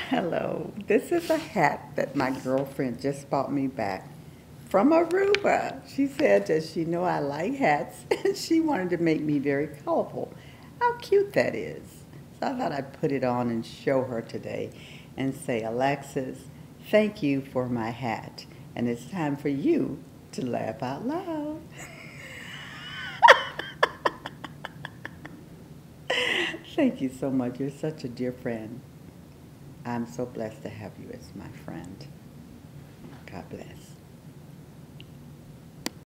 Hello. This is a hat that my girlfriend just bought me back from Aruba. She said that she know I like hats and she wanted to make me very colorful. How cute that is. So I thought I'd put it on and show her today and say, Alexis, thank you for my hat. And it's time for you to laugh out loud. Thank you so much. You're such a dear friend. I'm so blessed to have you as my friend. God bless.